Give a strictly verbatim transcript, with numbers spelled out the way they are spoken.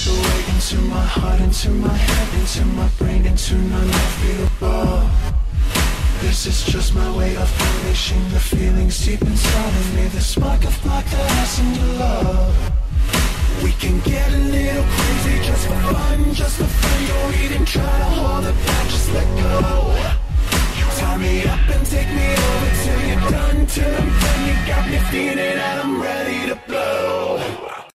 Push away into my heart, into my head, into my brain, into none unbeatable. This is just my way of unleashing the feelings deep inside of me. The spark of black that has into love. We can get a little crazy just for fun, just for fun. Don't even try to